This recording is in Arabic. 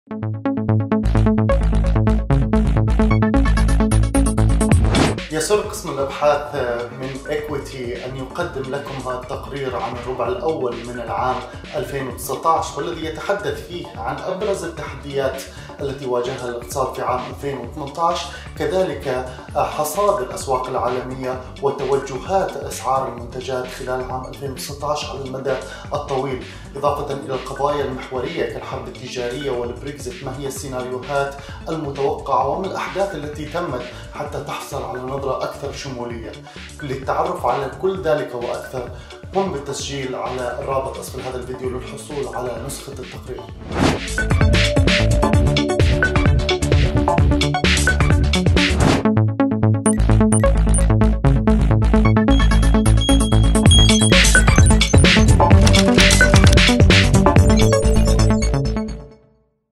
يسر قسم الأبحاث من إكويتي أن يقدم لكم هذا التقرير عن الربع الأول من العام 2019، والذي يتحدث فيه عن أبرز التحديات التي واجهها الاقتصاد في عام 2018، كذلك حصاد الأسواق العالمية وتوجهات أسعار المنتجات خلال عام 2019 على المدى الطويل، إضافة إلى القضايا المحورية كالحرب التجارية والبريكزيت. ما هي السيناريوهات المتوقعة وما الأحداث التي تمت حتى تحصل على نظرة أكثر شمولية؟ للتعرف على كل ذلك وأكثر قم بالتسجيل على الرابط أسفل هذا الفيديو للحصول على نسخة التقرير.